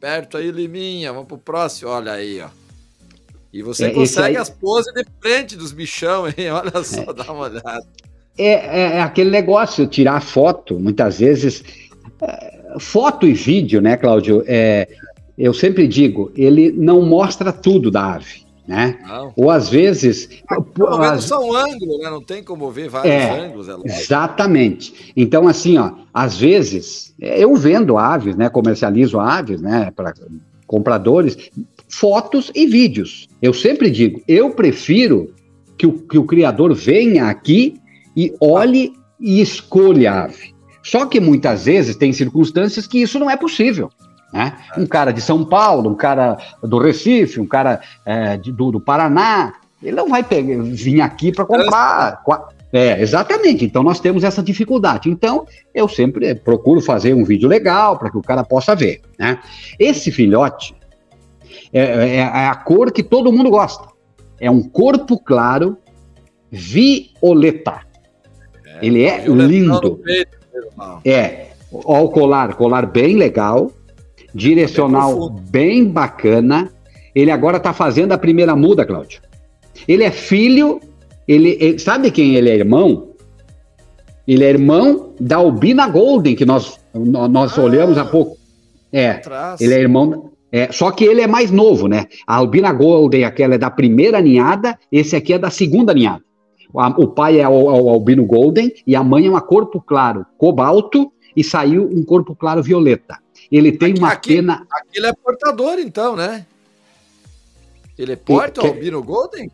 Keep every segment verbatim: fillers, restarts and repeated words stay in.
perto aí, Liminha, vamos pro próximo, olha aí, ó. E você é, consegue aí... as poses de frente dos bichão, hein? Olha só, é. dá uma olhada. É, é, é aquele negócio, tirar foto, muitas vezes, é, foto e vídeo, né, Cláudio, é, eu sempre digo, ele não mostra tudo da ave, né? Não. Ou às vezes... Pelo menos as... só um ângulo, né? Não tem como ver vários é, ângulos. É exatamente. Então, assim, ó, às vezes, eu vendo aves, né, comercializo aves, né, para compradores, fotos e vídeos. Eu sempre digo, eu prefiro que o, que o criador venha aqui e olhe e escolha a ave. Só que muitas vezes tem circunstâncias que isso não é possível, né? Um cara de São Paulo, um cara do Recife, um cara é, de, do, do Paraná, ele não vai pegar, vir aqui para comprar. É, exatamente. Então nós temos essa dificuldade. Então eu sempre procuro fazer um vídeo legal para que o cara possa ver, né? Esse filhote é, é, é a cor que todo mundo gosta. É um corpo claro, violeta. É, ele é lindo. É, ó, o colar, colar bem legal, direcional bem bacana. Ele agora tá fazendo a primeira muda, Cláudio. Ele é filho, ele, ele sabe quem ele é irmão? Ele é irmão da Albina Golden, que nós, nós ah, olhamos há pouco. É, atrás. Ele é irmão... É, só que ele é mais novo, né? A Albina Golden, aquela é da primeira ninhada, esse aqui é da segunda ninhada. O pai é o, o albino golden e a mãe é uma corpo claro cobalto e saiu um corpo claro violeta. Ele tem aqui, uma aqui, pena... Aqui ele é portador, então, né? Ele porta que, o albino golden?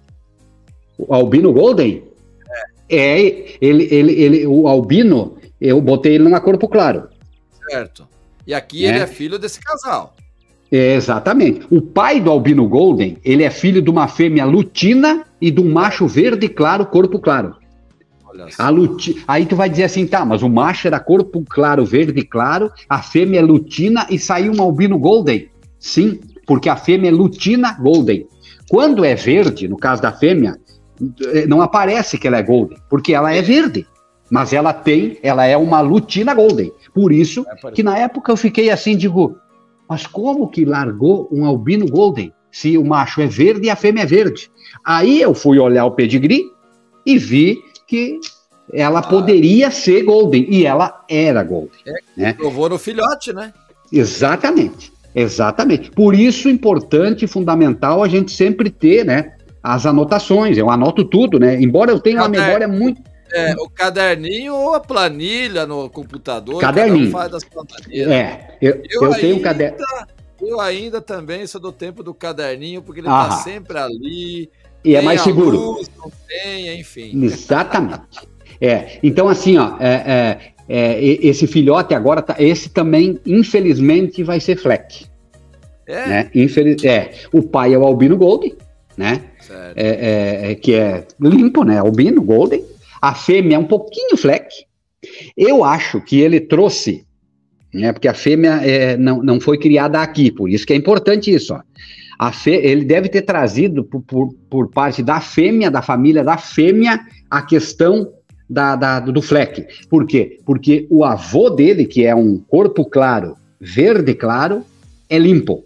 O albino golden? É. É, ele, ele, ele, o albino, eu botei ele numa corpo claro. Certo. E aqui é. ele é filho desse casal. É, exatamente. O pai do albino golden, ele é filho de uma fêmea lutina e de um macho verde claro, corpo claro. Olha só. A luti... Aí tu vai dizer assim, tá, mas o macho era corpo claro, verde claro, a fêmea é lutina e saiu um albino golden. Sim, porque a fêmea é lutina golden. Quando é verde, no caso da fêmea, não aparece que ela é golden, porque ela é verde. Mas ela tem, ela é uma lutina golden. Por isso que na época eu fiquei assim, digo... Mas como que largou um albino golden, se o macho é verde e a fêmea é verde? Aí eu fui olhar o pedigree e vi que ela ah. poderia ser golden, e ela era golden. É, né? Provou no filhote, né? Exatamente, exatamente. Por isso, importante e fundamental a gente sempre ter, né, as anotações. Eu anoto tudo, né? Embora eu tenha uma memória muito... É, o caderninho ou a planilha no computador. Caderninho. Um faz das planilhas. É, eu, eu, eu tenho um caderno. Eu ainda também sou do tempo do caderninho, porque ele ah. tá sempre ali. E é mais seguro. Luz, não tem, enfim. Exatamente. É, então assim, ó, é, é, é, esse filhote agora, tá, esse também, infelizmente, vai ser fleck. É? Né? Infeliz, é, o pai é o albino golden, né? É, é, é, que é limpo, né? Albino golden. A fêmea é um pouquinho fleck. Eu acho que ele trouxe, né, porque a fêmea é, não, não foi criada aqui, por isso que é importante isso. Ó. A fê, ele deve ter trazido por, por, por parte da fêmea, da família da fêmea, a questão da, da, do fleck. Por quê? Porque o avô dele, que é um corpo claro, verde claro, é limpo.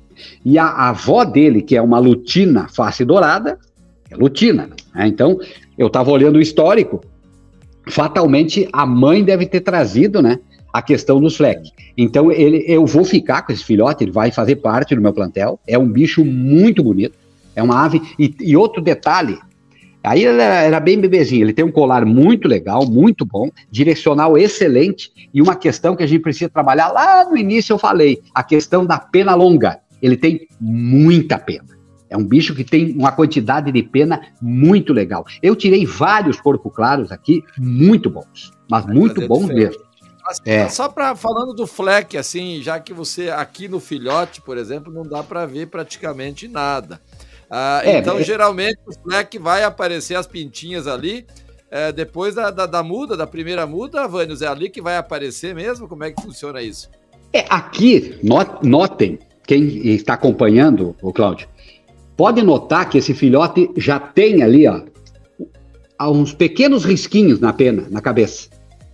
E a avó dele, que é uma lutina face dourada, é lutina. Né? Então... Eu estava olhando o histórico, fatalmente a mãe deve ter trazido, né, a questão dos fleck. Então ele, eu vou ficar com esse filhote, ele vai fazer parte do meu plantel, é um bicho muito bonito, é uma ave, e, e outro detalhe, aí ele era, era bem bebezinho, ele tem um colar muito legal, muito bom, direcional excelente, e uma questão que a gente precisa trabalhar, lá no início eu falei, a questão da pena longa, ele tem muita pena. É um bicho que tem uma quantidade de pena muito legal. Eu tirei vários corpos claros aqui, muito bons. Mas vai muito bons mesmo. Mas, é. Só para falando do fleck, assim, já que você aqui no filhote, por exemplo, não dá para ver praticamente nada. Ah, é, então, é... geralmente, o fleck vai aparecer as pintinhas ali. É, depois da, da, da muda, da primeira muda, Vânios, é ali que vai aparecer mesmo? Como é que funciona isso? É, aqui, notem, quem está acompanhando, o Cláudio, pode notar que esse filhote já tem ali, ó, uns pequenos risquinhos na pena, na cabeça.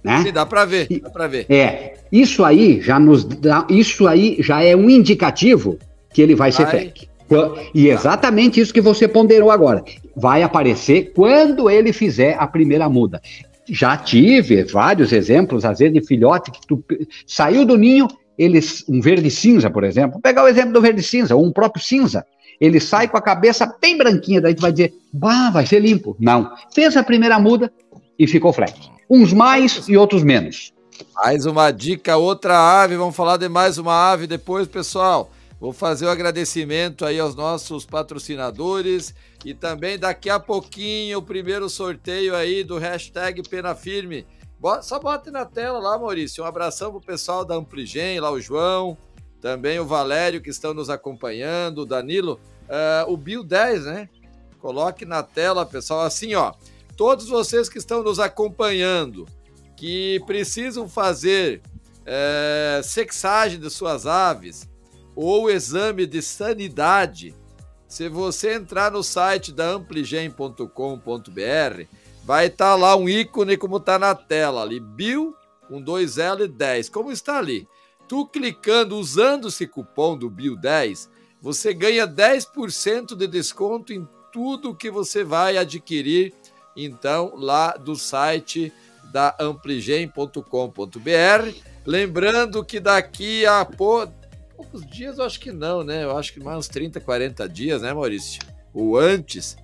né? Sim, dá para ver, dá para ver. É, isso aí já nos dá, isso aí já é um indicativo que ele vai, vai. ser fleck. E exatamente isso que você ponderou agora. Vai aparecer quando ele fizer a primeira muda. Já tive vários exemplos, às vezes, de filhote que tu saiu do ninho, eles, um verde cinza, por exemplo. Vou pegar o exemplo do verde cinza, ou um próprio cinza. Ele sai com a cabeça bem branquinha, daí tu vai dizer, bah, vai ser limpo. Não. Fez a primeira muda e ficou fleck. Uns mais e outros menos. Mais uma dica, outra ave. Vamos falar de mais uma ave depois, pessoal. Vou fazer o agradecimento aí aos nossos patrocinadores e também daqui a pouquinho o primeiro sorteio aí do hashtag Pena Firme. Só bota na tela lá, Maurício. Um abração pro pessoal da Ampligen, lá o João, também o Valério que estão nos acompanhando, o Danilo, uh, o Bio dez, né? Coloque na tela, pessoal, assim, ó. Todos vocês que estão nos acompanhando, que precisam fazer uh, sexagem de suas aves, ou exame de sanidade, se você entrar no site da ampligen ponto com ponto br, vai estar lá um ícone como está na tela ali, Bio, com dois L e dez, como está ali. Tu clicando, usando esse cupom do Bio dez, você ganha dez por cento de desconto em tudo que você vai adquirir, então, lá do site da ampligen ponto com ponto br. Lembrando que daqui a pouco, poucos dias, eu acho que não, né? Eu acho que mais uns trinta, quarenta dias, né, Maurício? Ou antes.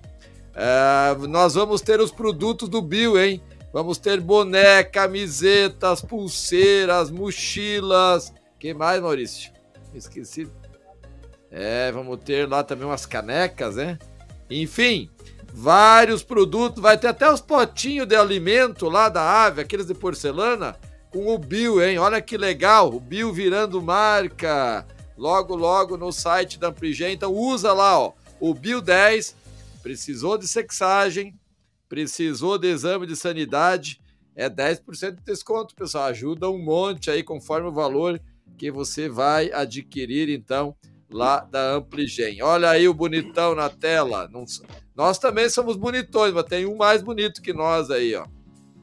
Uh, nós vamos ter os produtos do Bio, hein? Vamos ter boné, camisetas, pulseiras, mochilas. Que mais, Maurício? Esqueci. É, vamos ter lá também umas canecas, né? Enfim, vários produtos. Vai ter até os potinhos de alimento lá da ave, aqueles de porcelana, com o Bio, hein? Olha que legal, o Bio virando marca, logo, logo no site da Ampligen. Então usa lá, ó, o Bio dez, precisou de sexagem, precisou de exame de sanidade, é dez por cento de desconto, pessoal, ajuda um monte aí, conforme o valor que você vai adquirir, então, lá da Ampligen. Olha aí o bonitão na tela, Não, nós também somos bonitões, mas tem um mais bonito que nós aí, ó.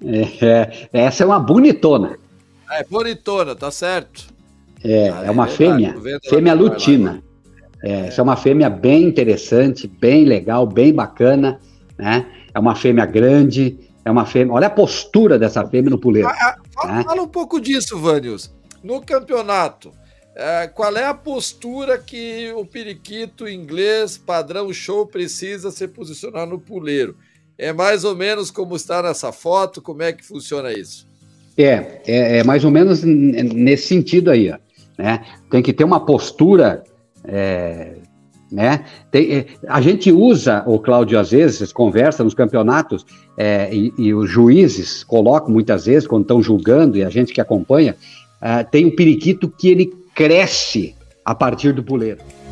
É, essa é uma bonitona. É, bonitona, tá certo. É, ah, é uma é fêmea, fêmea lutina. É, é. Essa é uma fêmea bem interessante, bem legal, bem bacana, né? É uma fêmea grande, é uma fêmea... Olha a postura dessa fêmea no puleiro. Ah, fala, né? fala um pouco disso, Vânios. No campeonato, é, qual é a postura que o periquito inglês padrão show precisa se posicionar no puleiro? É mais ou menos como está nessa foto? Como é que funciona isso? É, é, é mais ou menos nesse sentido aí, ó, né? Tem que ter uma postura, é, né? Tem, a gente usa, o Cláudio, às vezes, conversa nos campeonatos, é, e, e os juízes colocam muitas vezes, quando estão julgando, e a gente que acompanha, é, tem um periquito que ele cresce a partir do puleiro.